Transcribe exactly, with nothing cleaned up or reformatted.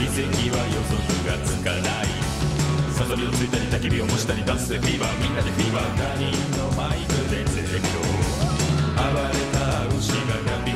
跡は予測がつかない。サソリをついたり焚き火を模したりダンスでフィーバー、みんなでフィーバー、他人のマイクで絶叫。暴れた牛がガビ